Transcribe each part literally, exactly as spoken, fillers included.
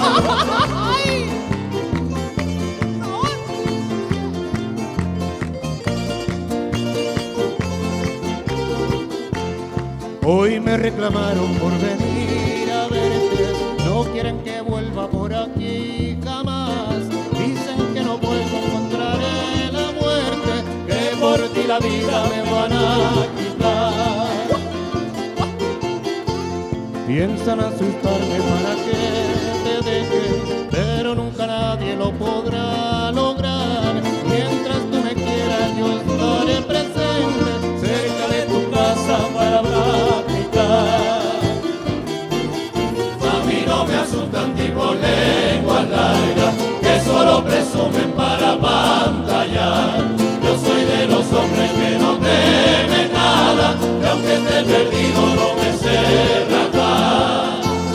Hoy me reclamaron por venir a verte, no quieren que vuelva por aquí jamás. Dicen que no vuelvo, encontraré la muerte, que por ti la vida me van a quitar. Piensan asustarme para que te deje, pero nunca nadie lo podrá lograr. Mientras tú me quieras yo estaré presente cerca de tu casa para practicar. A mí no me asustan tipo lengua larga, que solo presumen para pantallar. Yo soy de los hombres que no temen nada, que aunque esté perdido no me sé rajar.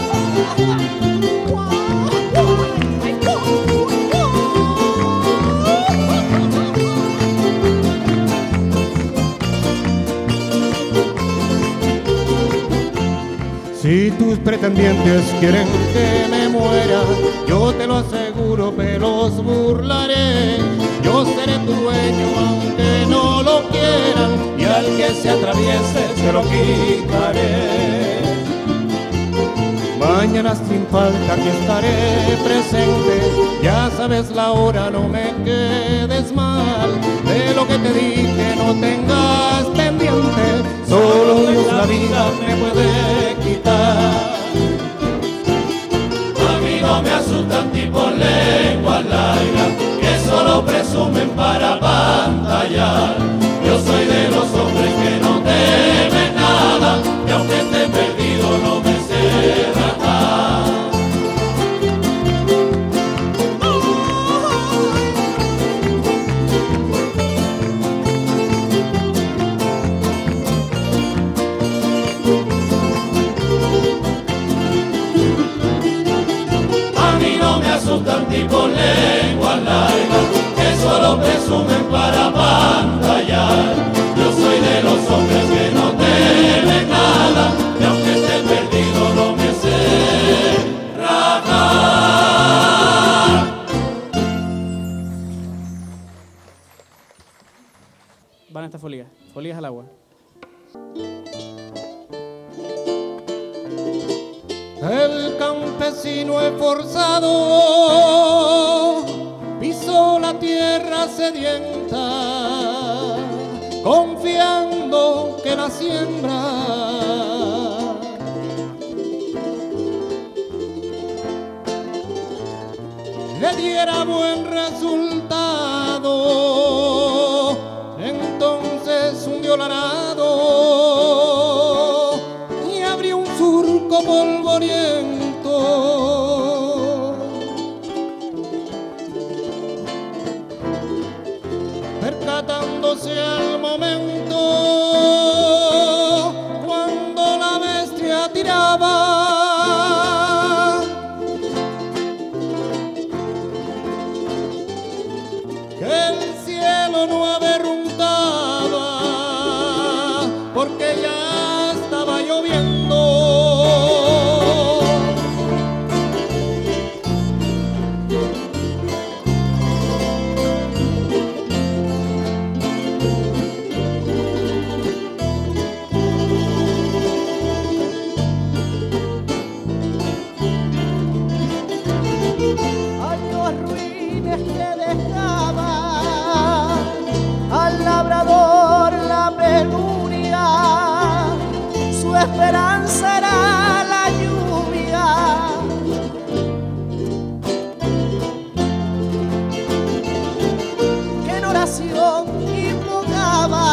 Si tus pretendientes quieren que me muera, yo te lo aseguro, pero los burlaré. Yo seré tu dueño aunque no lo quieran, y al que se atraviese se lo quitaré. Mañana sin falta que estaré presente, ya sabes la hora, no me quedes mal. De lo que te dije no tengas pendiente, solo Dios la vida me puede quitar. A mí no me asustan tipo lengua larga, que solo presumen para pantallar. Yo soy de los hombres que no temen nada, y aunque esté perdido no me sé rajar. Asustan tipo lengua larga, que solo presumen para pantallar. Yo soy de los hombres que no temen nada, y aunque esté perdido no me sé rajar. Van estas folías, folías al agua. El campesino esforzado pisó la tierra sedienta, confiando que la siembra le diera buen resultado. Entonces hundió el arado y abrió un surco polvoriento. Percatándose al momento cuando la bestia tiraba, que el cielo no averruntaba, porque ya estaba lloviendo. Años ruines que dejaba al labrador la penuria, su esperanza era la lluvia. Que en oración invocaba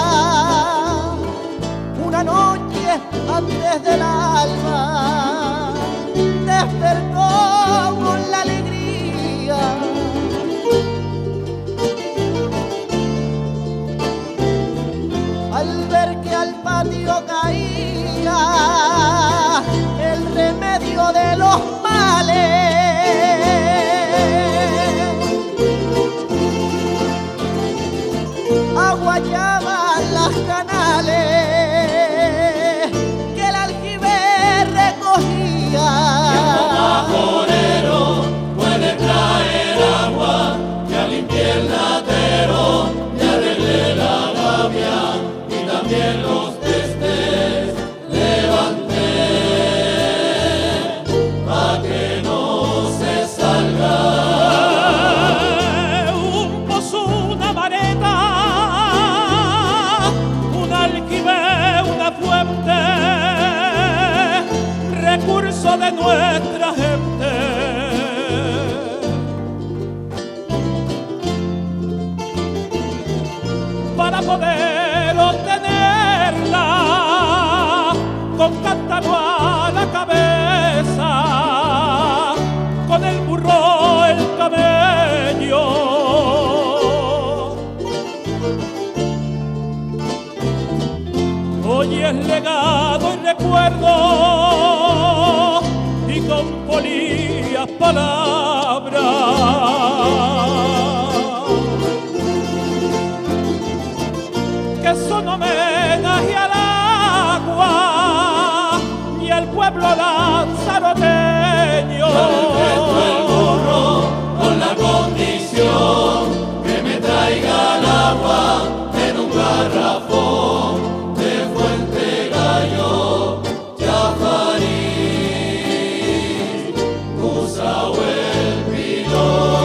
una noche antes del alba, despertó con la alegría. Al ver que al patio caía el remedio de los males, aguayaban las canales, que el aljibe esfuerzo de nuestra gente. Para poder obtenerla, con cántaro a la cabeza, con el burro el camello. Hoy es legado y recuerdo, y con polías palabras, que son homenaje al agua y al pueblo lanzaroteño. Yo le presto el burro con la condición que me traiga el agua en un garrafón de Fuente Gallo, Chafariz, Cusao el Pilón.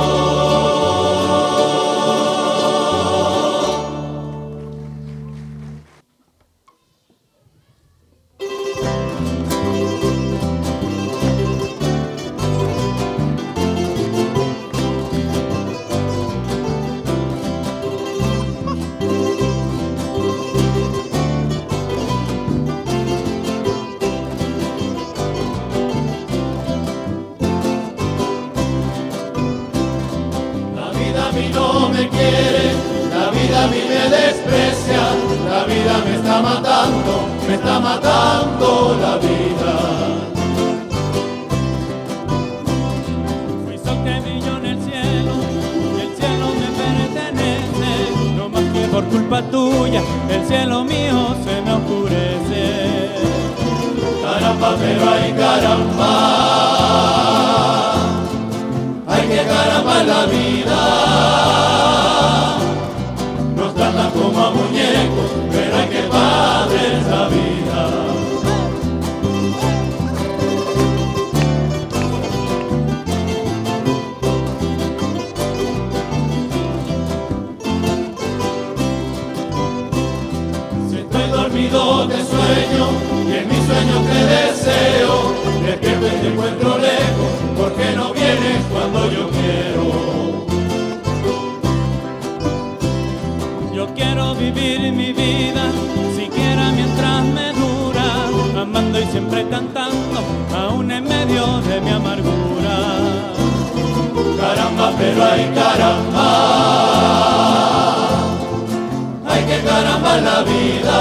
La vida a mí no me quiere, la vida a mí me desprecia, la vida me está matando, me está matando la vida. Fui sol que brilló en el cielo, y el cielo me pertenece. No más que por culpa tuya, el cielo mío se me oscurece. Caramba, pero hay caramba, hay que caramba en la vida. Nos tratan como a muñecos, pero hay que padre es la vida. Si estoy dormido te sueño, y en mi sueño te deseo, despierto y te encuentro lejos, porque no vienes cuando yo quiero. Yo quiero vivir mi vida, siquiera mientras me dura, amando y siempre cantando, aún en medio de mi amargura. Caramba, pero hay caramba, hay que caramba en la vida.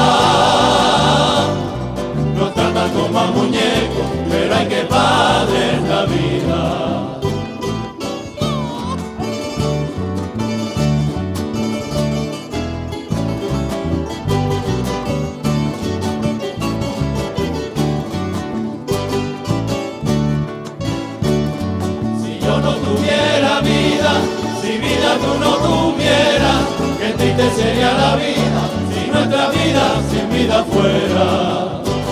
Nos tratan como a muñecos, pero hay que padre es la vida. Si yo no tuviera vida, si vida tú no tuvieras, qué triste sería la vida, si nuestra vida sin vida fuera.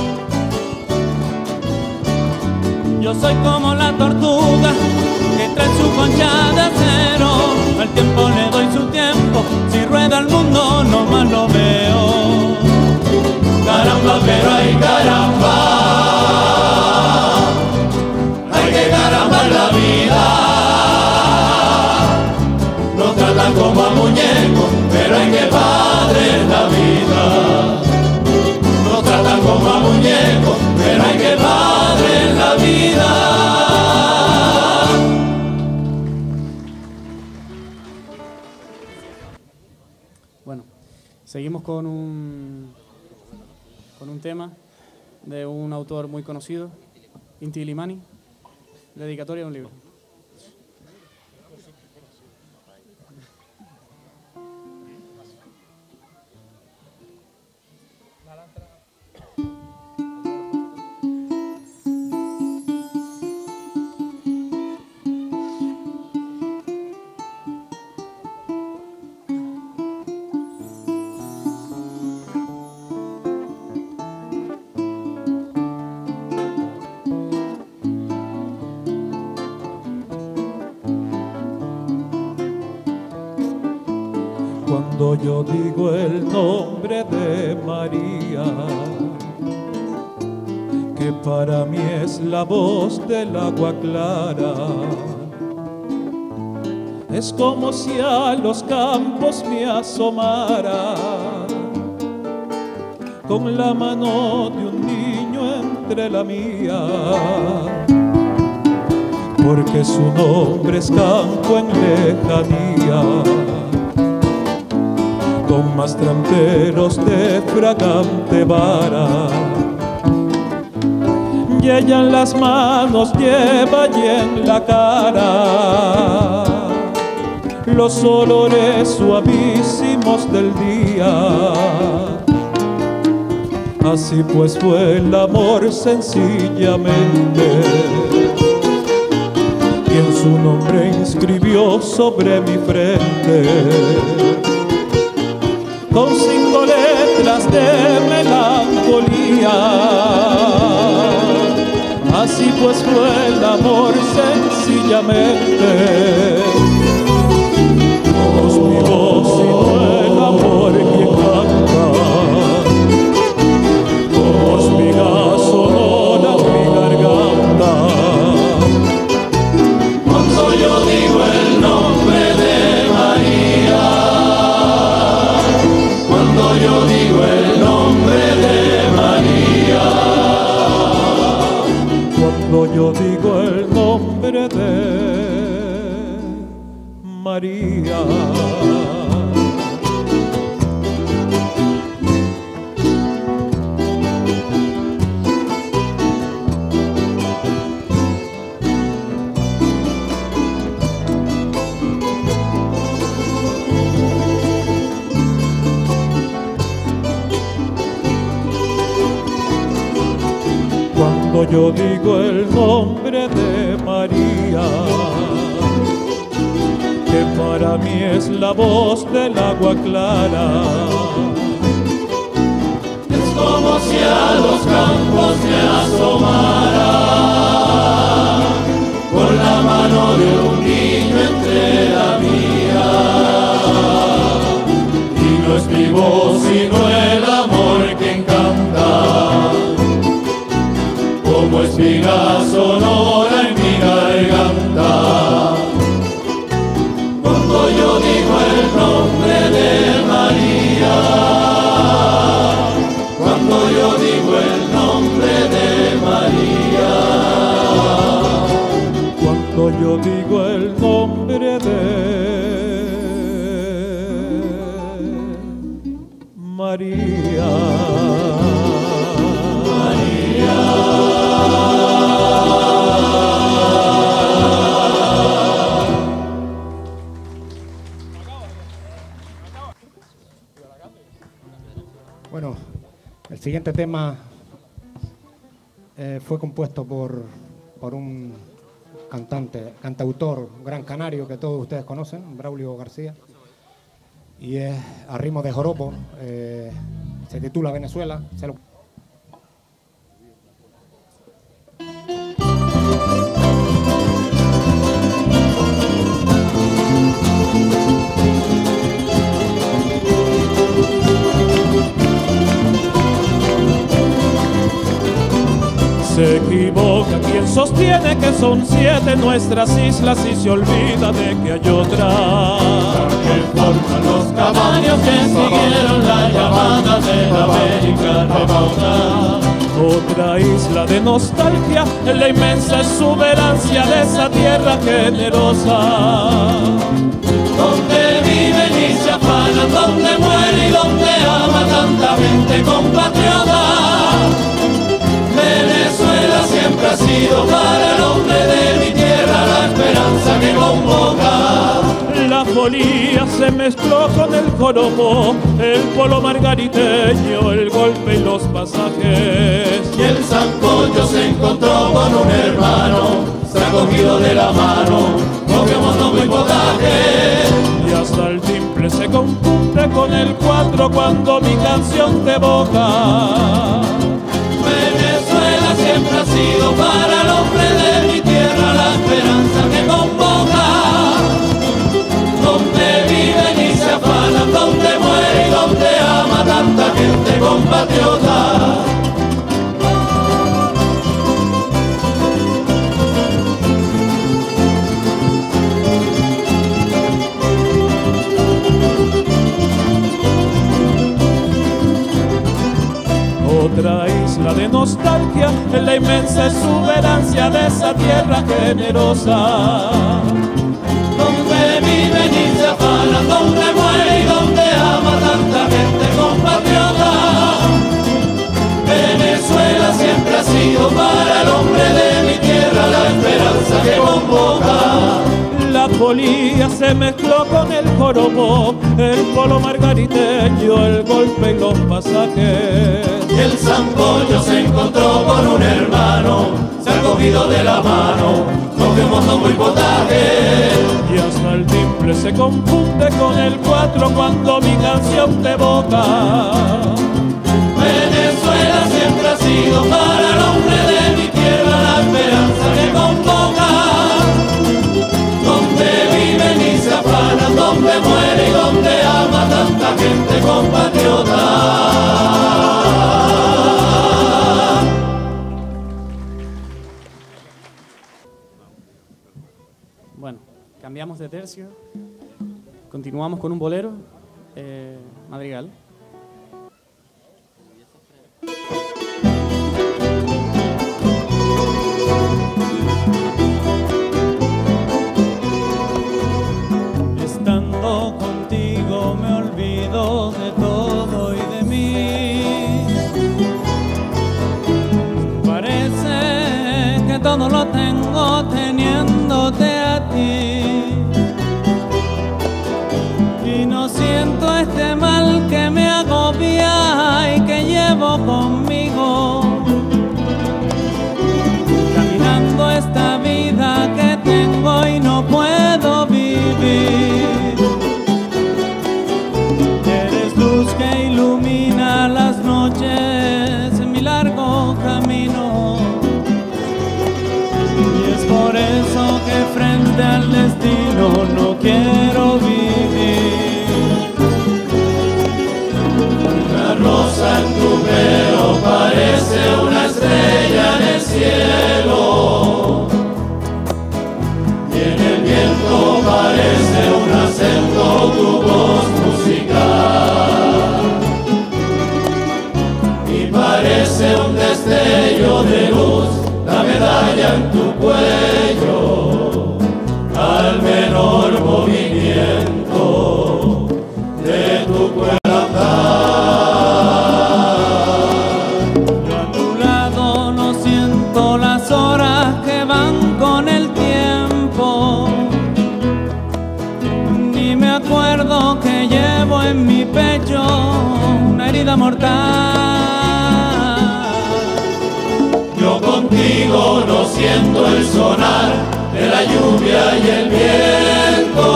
Yo soy como la tortuga que trae su concha de acero. Al tiempo le doy su tiempo, si rueda el mundo no más lo veo. Caramba, pero hay caramba, hay que caramba en la vida. Nos tratan como a muñecos, pero hay que padre es la vida. Nos tratan como a muñecos, pero hay que padre es la vida. Bueno, seguimos con un, con un tema de un autor muy conocido, Inti Illimani, dedicatoria de un libro. Cuando yo digo el nombre de María, que para mí es la voz del agua clara. Es como si a los campos me asomara, con la mano de un niño entre la mía, porque su nombre es campo en lejanía, con mastranteros de fragante vara, y ella en las manos lleva y en la cara los olores suavísimos del día. Así pues fue el amor sencillamente, quien su nombre inscribió sobre mi frente, con cinco letras de melancolía. Así pues fue el amor sencillamente. No es mi voz sino el amor quien canta, como espiga sonora en mi garganta. Cuando yo digo el nombre de María, cuando yo digo el nombre de María, cuando yo digo el nombre de María. Cuando yo digo el nombre de María, que para mí es la voz del agua clara, es como si a los campos me asomara, con la mano de un niño entre la mía. Y no es mi voz sino el amor que encanta, como espiga sonora en mi garganta. Cuando yo digo el nombre de María, cuando yo digo el nombre de María, cuando yo digo el nombre de María. Bueno, el siguiente tema eh, fue compuesto por, por un cantante, cantautor, gran canario que todos ustedes conocen, Braulio García, y es a ritmo de joropo, eh, se titula Venezuela. Se lo... Se equivoca quien sostiene que son siete nuestras islas y se olvida de que hay otra que forman los caballos que siguieron la llamada de la América remota. Otra isla de nostalgia en la inmensa exuberancia de esa tierra generosa, donde viven y se afanan, donde muere y donde ama tanta gente compatriota. Venezuela siempre ha sido para el hombre de mi tierra la esperanza que convoca. La folía se mezcló con el joropo, el polo margariteño, el golpe y los pasajes. Y el sancocho se encontró con un hermano, se ha cogido de la mano, cogió mono y potaje. Y hasta el timple se confunde con el cuatro cuando mi canción te evoca. Venezuela siempre ha sido para el hombre de mi tierra la esperanza que convoca. Donde viven y se afanan, donde muere y donde ama tanta gente compatriota. inmensa exuberancia de esa tierra generosa, donde viven y se afanan, donde muere y donde ama tanta gente compatriota. Venezuela siempre ha sido para el hombre de mi tierra la esperanza que convoca. La polilla se mezcló con el joropo, el polo margariteño, el golpe y los pasajes. Y el Zampollo se encontró con un hermano, se ha cogido de la mano, cogemos como y potaje. Y hasta el timbre se confunde con el cuatro cuando mi canción te evoca. Venezuela siempre ha sido para el hombre de mi tierra la esperanza que convoca. Donde viven y se afanan, donde muere y donde ama tanta gente compatriota. Bueno, cambiamos de tercio, continuamos con un bolero, eh, madrigal. Estando contigo me olvido de todo y de mí. Parece que todo lo tengo teniéndote a ti. Y no siento este mal que me agobia y que llevo conmigo. Caminando esta vida que tengo y no puedo vivir. Eres luz que ilumina las noches en mi largo camino. Y es por eso que frente al destino no quiero vivir. Una rosa en tu pelo parece una estrella en el cielo, y en el viento parece un acento tu voz musical, y parece un destello de luz la medalla en tu cuello, al menor movimiento de tu cuerpo. Que llevo en mi pecho una herida mortal. Yo contigo no siento el sonar de la lluvia y el viento,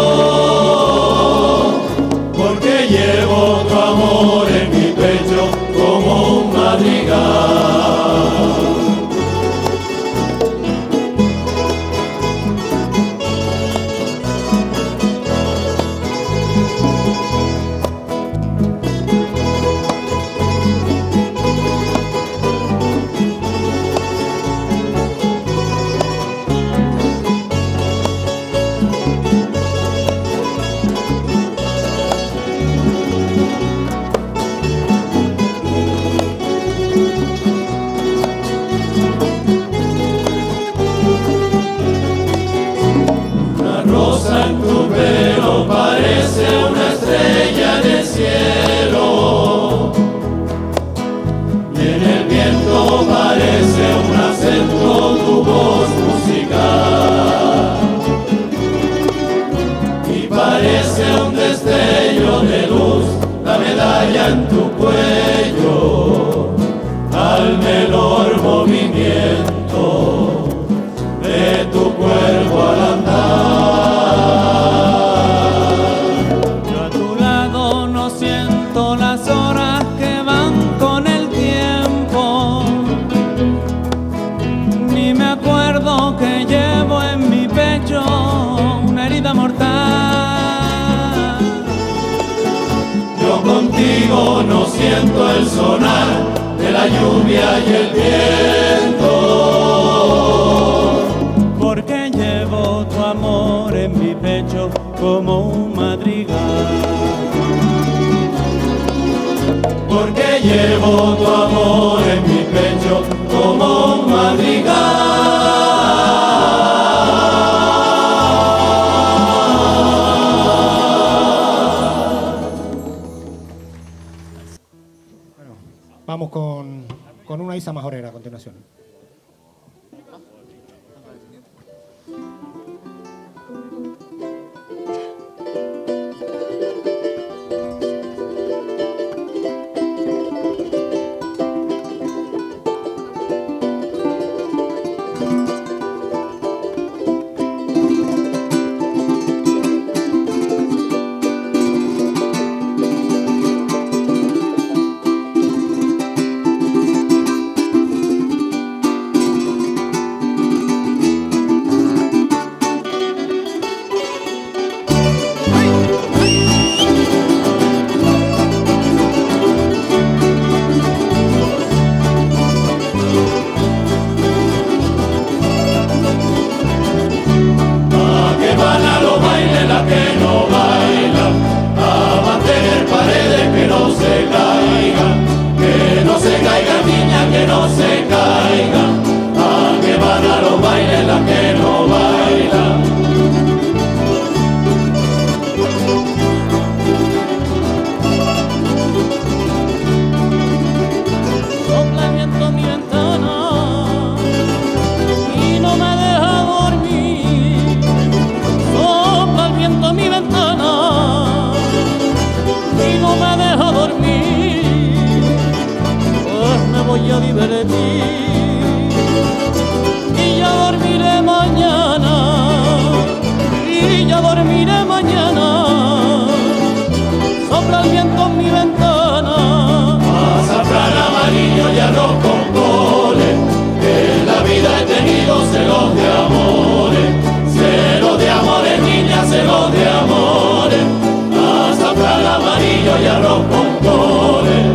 porque llevo tu amor en mi pecho como un madrigal. Parece una estrella en el cielo, y en el viento parece un acento tu voz musical, y parece un destello de luz la medalla en tu cuello, al menor movimiento de tu cuerpo al andar. Que llevo en mi pecho una herida mortal. Yo contigo no siento el sonar de la lluvia y el viento, porque llevo tu amor en mi pecho como un madrigal. Porque llevo tu amor en mi pecho como un madrigal. tengo celos de amores, celos de amores, niña, celos de amores, azafrán amarillo y arroz con coles.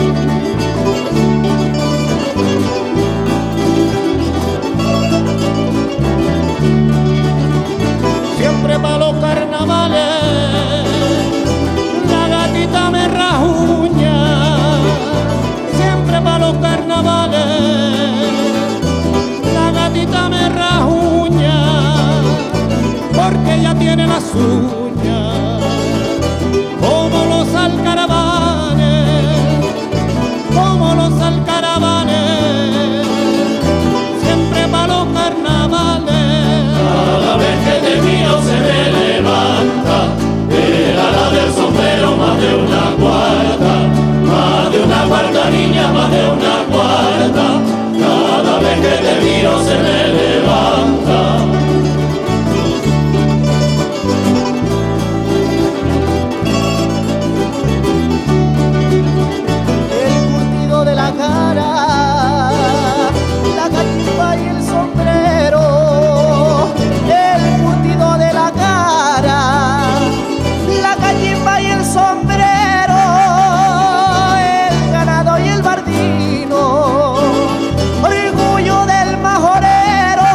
Siempre para los carnavales la gatita me rajuña, siempre para los carnavales la gatita me rajuña, porque ella tiene las uñas como los alcaravanes, como los alcaravanes, siempre para los carnavales. Cada vez que te miro se me levanta el ala del sombrero, más de una cuarta, más de una cuarta, niña, más de una cuarta. Cada vez que te miro se me levanta. El curtido de la cara, la cachimba y el sombrero. El curtido de la cara, la cachimba y el sombrero, el ganado y el bardino, orgullo del majorero,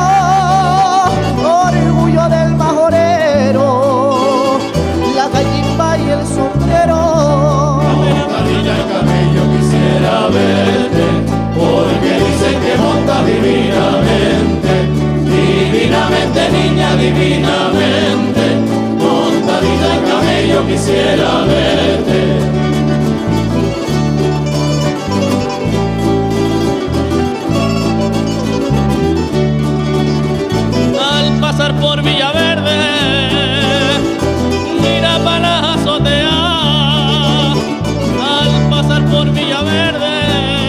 orgullo del majorero, la cachimba y el sombrero. Montadilla el camello quisiera verte, porque dicen que monta divinamente, divinamente, niña, divinamente. Montadita el camello quisiera verte. Al pasar por Villaverde, mira para la azotea. Al pasar por Villaverde,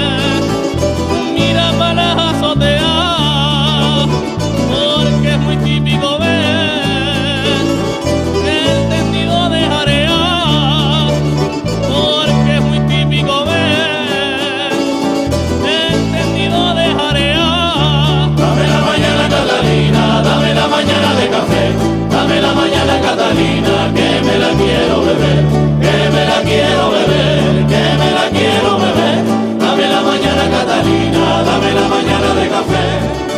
mira para la azotea, porque es muy típico ver el tendido de jarea, porque es muy típico ver el tendido de jarea. Dame la mañana, Catalina, dame la mañana de café, dame la mañana, Catalina, que me la quiero beber, que me la quiero beber, que me la quiero beber. Dame la mañana, Catalina, dame la mañana de café.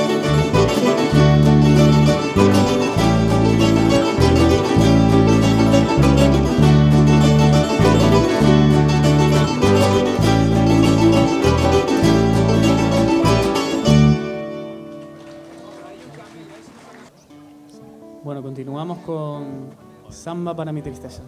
Bueno, continuamos con Samba para mi tristeza.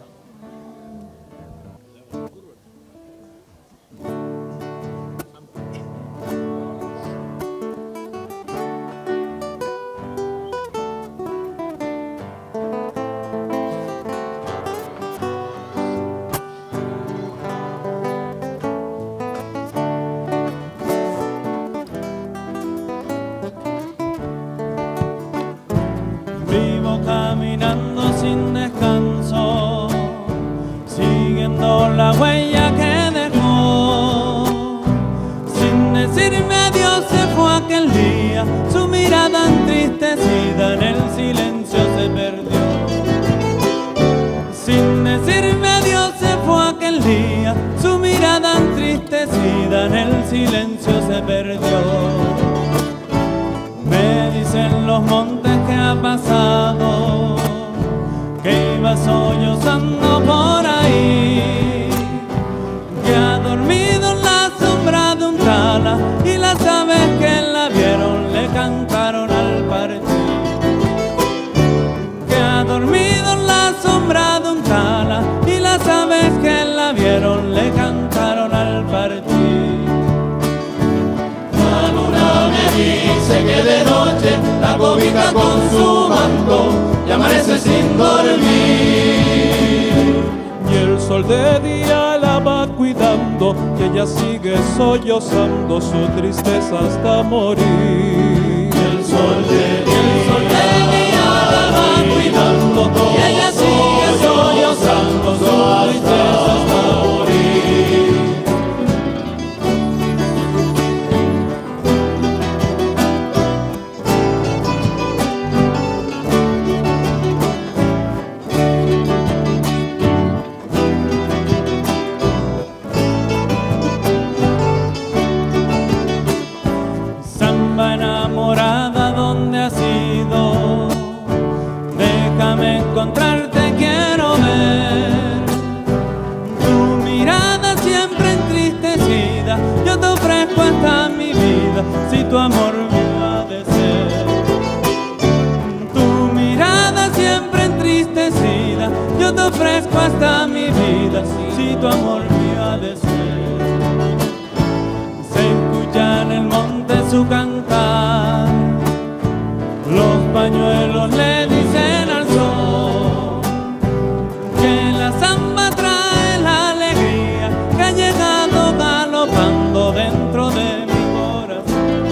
Vivo caminando sin descanso, siguiendo la huella que dejó. Sin decirme adiós se fue aquel día, su mirada entristecida en el silencio se perdió. Sin decirme adiós se fue aquel día, su mirada entristecida en el silencio se perdió. Me dicen los montes que ha pasado, que iba sollozando por ahí, que ha dormido en la sombra de un tala y las aves que la vieron le cantaron al partir. Que ha dormido en la sombra de un tala y las aves que la vieron le cantaron al partir. Dice que de noche la cobija con su manto y amanece sin dormir. Y el sol de día la va cuidando y ella sigue sollozando su tristeza hasta morir. Y el sol de día la va cuidando y ella sigue sollozando su tristeza hasta morir. encontrarte quiero ver. Tu mirada siempre entristecida, yo te ofrezco hasta mi vida, si tu amor me ha de ser. Tu mirada siempre entristecida, yo te ofrezco hasta mi vida, si tu amor me ha de ser. Se escucha en el monte su cantar, los pañuelos le dicen al sol que la samba trae la alegría que ha llegado galopando dentro de mi corazón.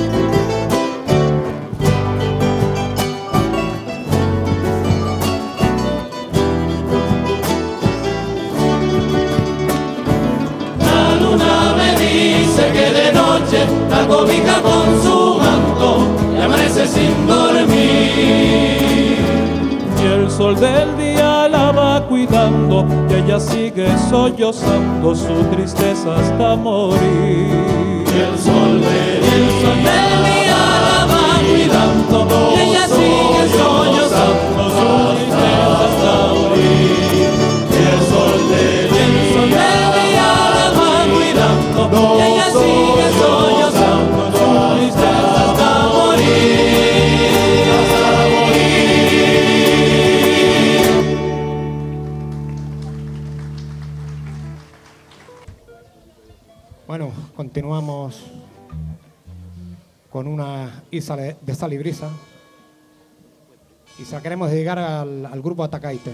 La luna me dice que de noche la cobija con su manto y amanece sin dormir. Y el sol del día la va cuidando y ella sigue sollozando su tristeza hasta morir. Y el sol del El sol del día la va cuidando y ella sigue sollozando su tristeza hasta morir. Y el sol del El sol del día la va cuidando y ella sigue sollozando su tristeza hasta morir. Bueno, continuamos con una Isa de Sal y Brisa y se la queremos dedicar al, al grupo Atacaite.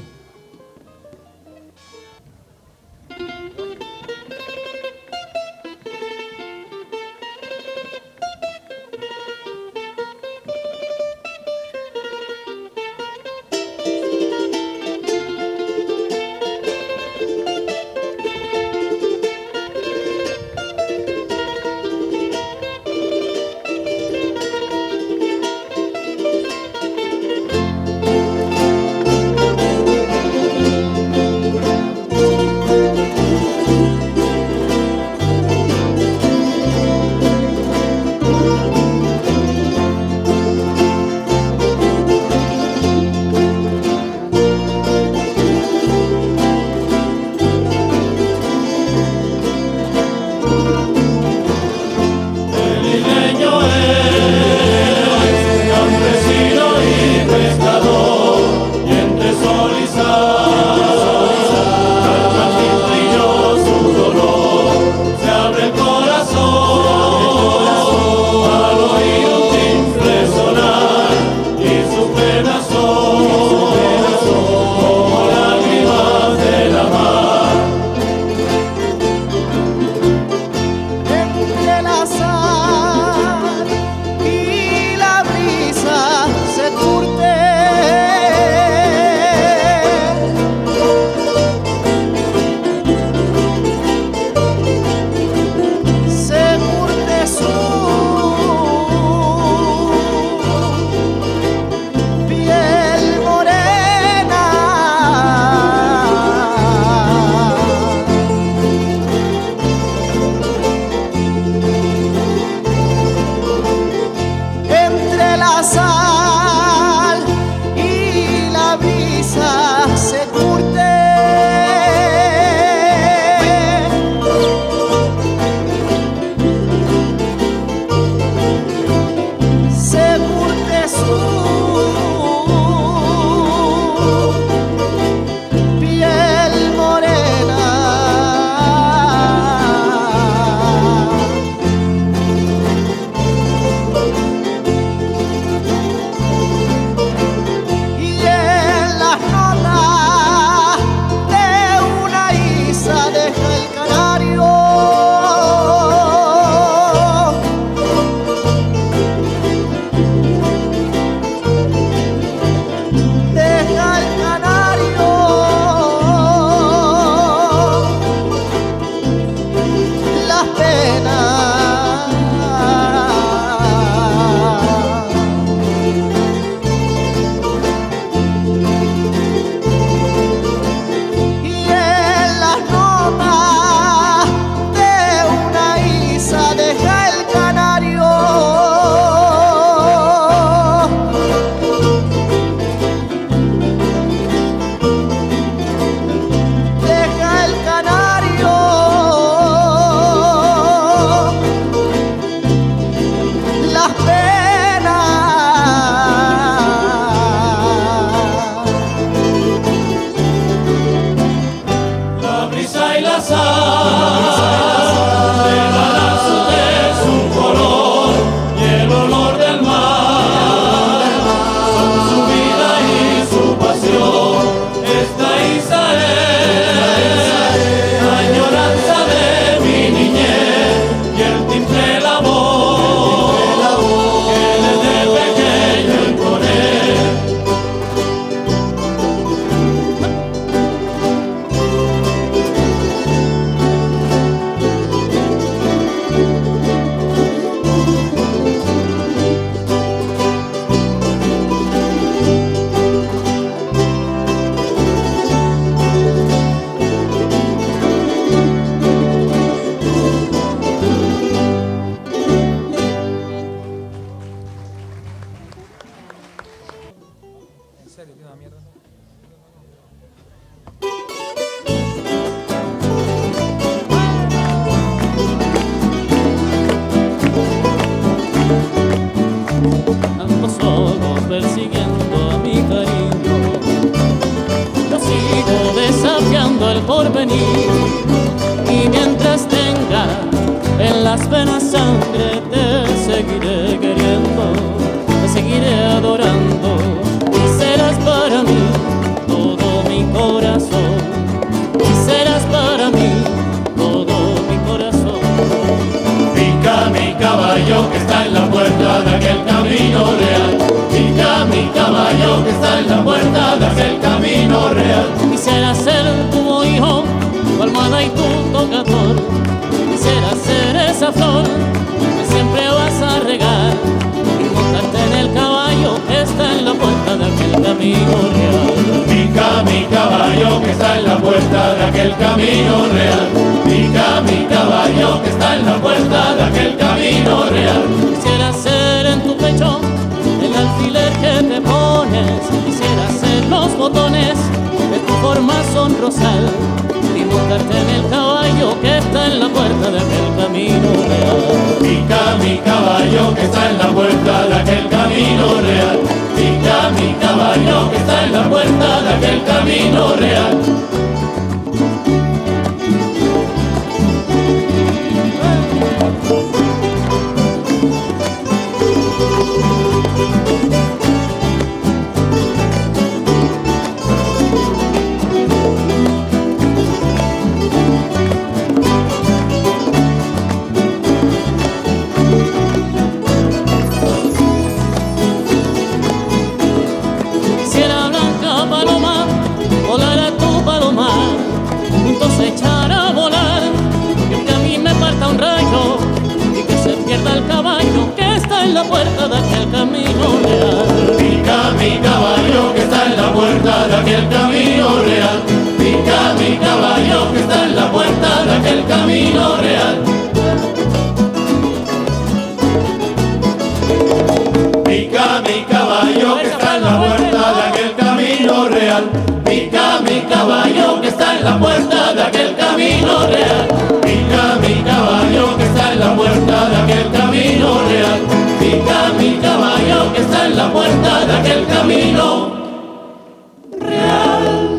sol Ando solo persiguiendo a mi cariño, yo sigo desafiando el porvenir, y mientras tenga en las venas sangre te seguiré queriendo, te seguiré adorando, y serás para mí todo mi corazón, y serás para mí todo mi corazón. Pica mi caballo que está en la puerta de aquel camino real. Pica mi caballo que está en la puerta de aquel camino real. Quisiera ser tu hijo, tu almohada y tu tocador. Quisiera ser esa flor que siempre vas a regar, y montarte en el caballo que está en la puerta de aquel camino real. Pica mi caballo que está en la puerta de aquel camino real. Pica mi caballo que está en la puerta de aquel camino real. Quisiera ser en tu pecho el alfiler que te pones, quisiera ser los botones de tu forma sonrosal, y montarte en el caballo que está en la puerta de aquel camino real. Pica mi caballo que está en la puerta de aquel camino real. Pica mi caballo que está en la puerta de aquel camino real. Quisiera, blanca paloma, volar a tu palomar, juntos echar a volar, y aunque a mí me parta un rayo y que se pierda el caballo que está en la puerta de aquel camino real. Pica mi caballo que está en la puerta de aquel camino real. Pica mi caballo que está en la puerta de aquel camino real. Pica mi caballo que está en la puerta de aquel camino real. Pica mi caballo que está en la puerta de aquel camino real. Pica mi caballo que está en la puerta de aquel camino real. Pica mi caballo que está en la puerta de aquel camino real.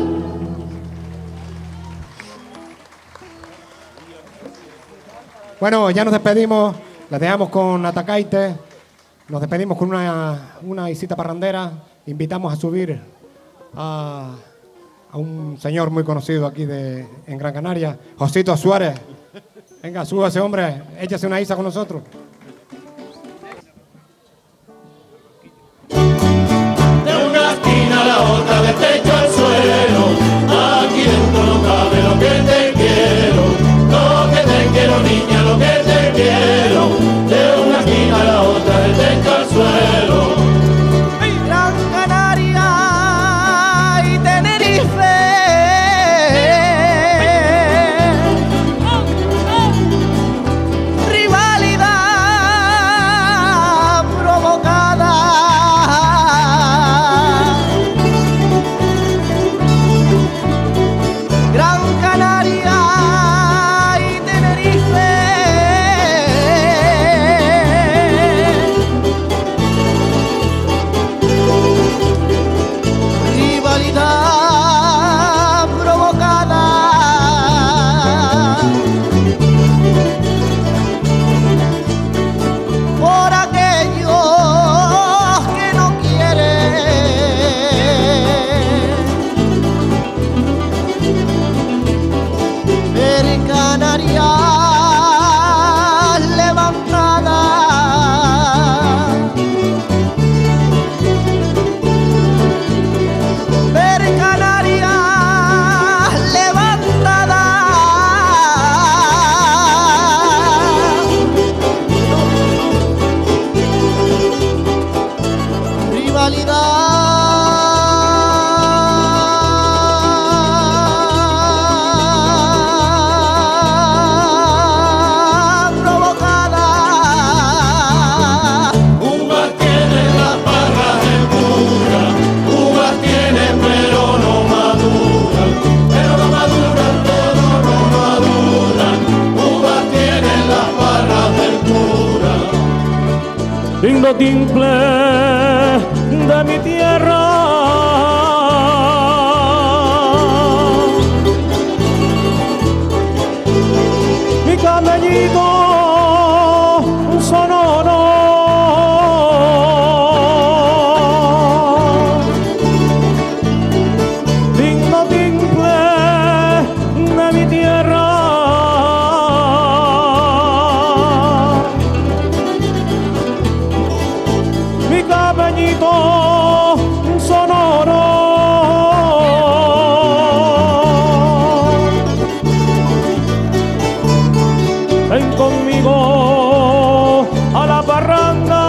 Bueno, ya nos despedimos, les dejamos con Atacaite, nos despedimos con una, una visita parrandera, invitamos a subir a, a un señor muy conocido aquí de, en Gran Canaria, Josito Suárez. Venga, suba ese hombre, échase una isa con nosotros. De una esquina a la otra, de techo al suelo, aquí dentro no cabe lo que te quiero, lo que te quiero niña, lo que te quiero, de una esquina a la otra, de techo al suelo. Gran Canaria y Tenerife, rivalidad provocada. Gran Canaria y Tenerife, rivalidad provocada por aquellos que no quieren ver Canarias levantada. Ver Canarias levantada, rivalidad provocada. Uvas tiene las barras de pura, uvas tiene timple de mi tierra. Mi camellito sonoro, digno timple de mi tierra. Mi camellito sonoro, ven conmigo a la parranda.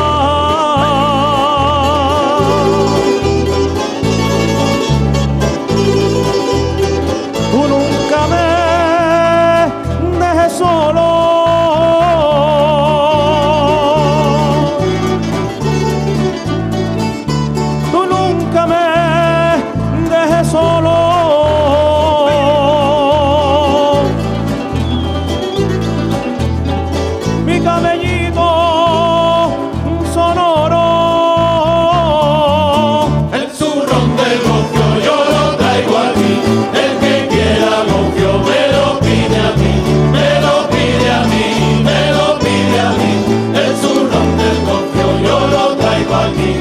Tú nunca me dejes solo. Tú nunca me dejes solo. Mi camellito sonoro, El zurrón del gofio yo lo traigo aquí. El que quiera gofio me lo pide a mí, me lo pide a mí, me lo pide a mí. El zurrón del gofio yo lo traigo aquí.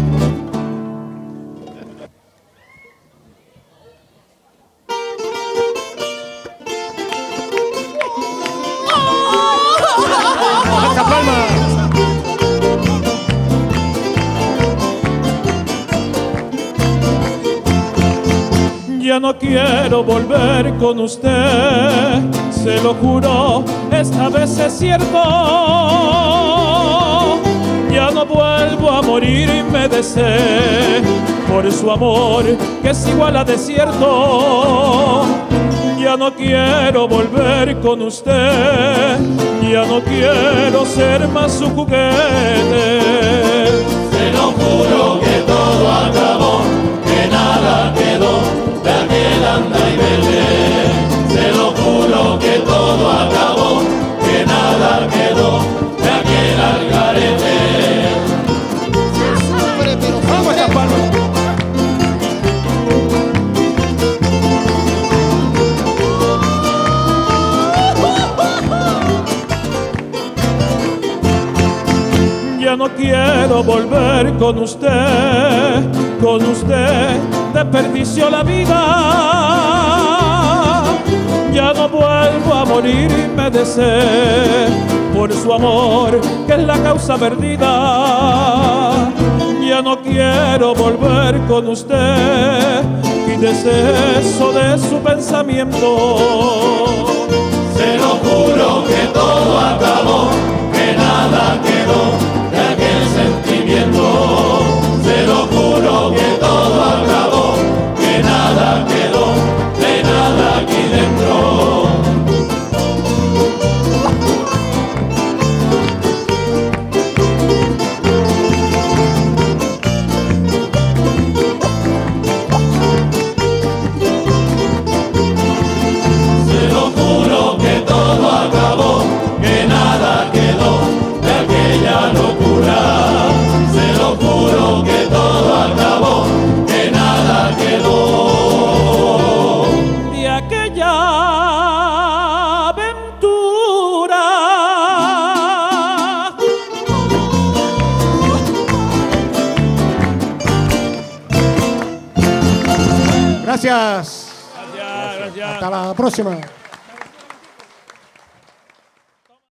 ¡Hasta palmas! ya no quiero volver con usted, se lo juro, esta vez es cierto. Ya no vuelvo a morir y me deseo por su amor que es igual a desierto. Ya no quiero volver con usted, ya no quiero ser más su juguete. Se lo juro que todo acabó, que nada quedó de aquel anda y vele. Se lo juro que todo acabó, que nada quedó de aquel algarete. ¡Vamos a palmas! Ya no quiero volver con usted, con usted desperdició la vida. Ya no vuelvo a morir y me deseo por su amor que es la causa perdida. Ya no quiero volver con usted, quítese eso de su pensamiento. Se lo juro que todo acabó, que nada quedó de aquel sentimiento. Se lo juro que todo acabó, que nada quedó de nada aquí dentro. Se lo juro que todo acabó, que nada quedó de aquella locura. Se lo juro que todo acabó, que nada quedó de aquella aventura. Gracias. Gracias, gracias. Hasta la próxima.